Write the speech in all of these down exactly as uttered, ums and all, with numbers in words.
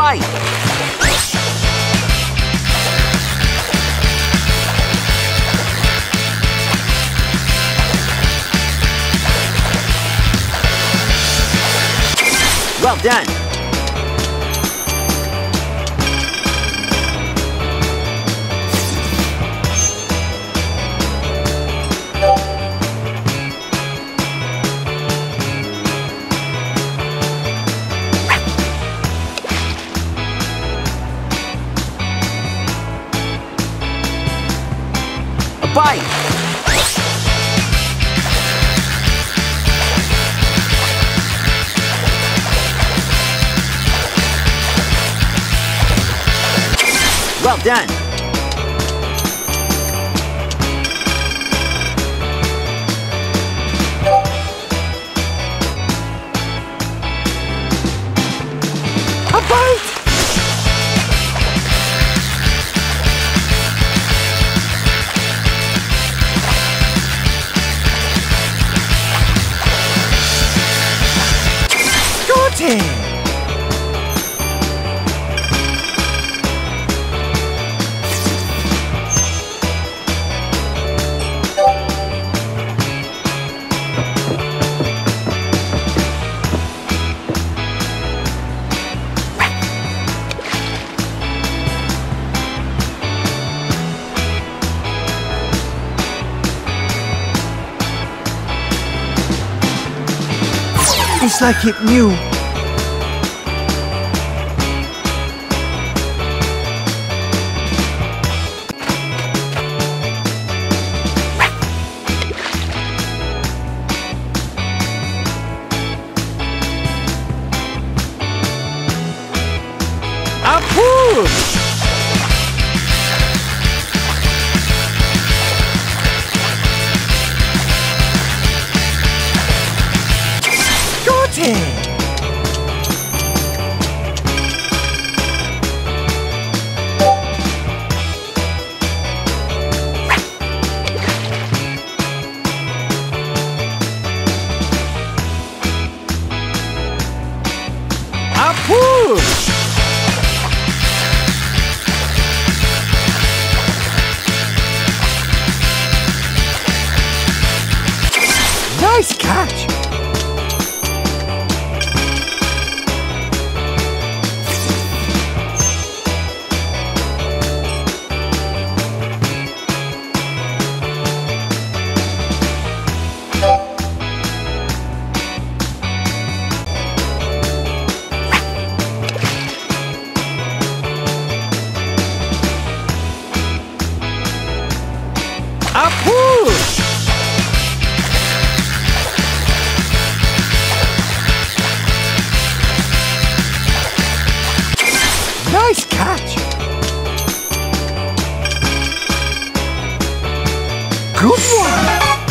bite. Well done. A bite. Well done. A bite. Got it. It's like it knew. A push! Got it! A push! Nice catch! A push! Nice catch! Good one!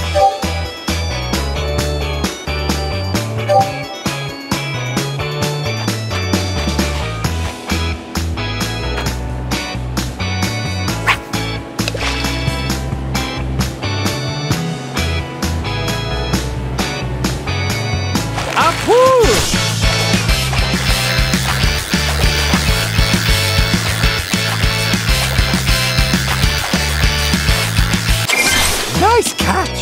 A push! Nice catch!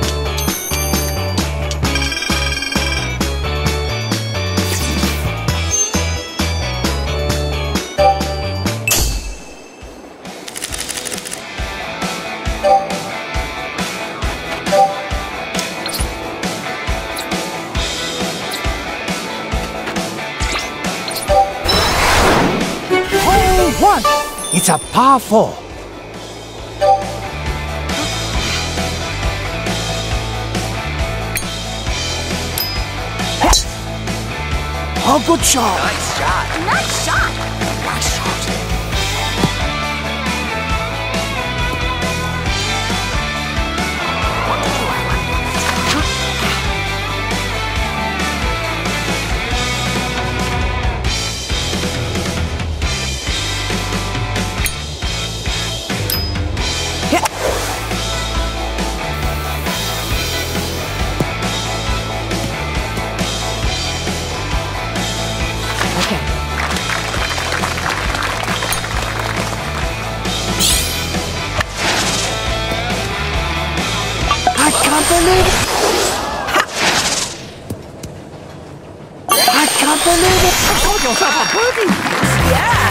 Hole one! It's a par four. Oh, good shot. Nice shot. Nice shot. Nice shot. can't believe it! I can't believe it! I caught yourself a birdie! Yeah!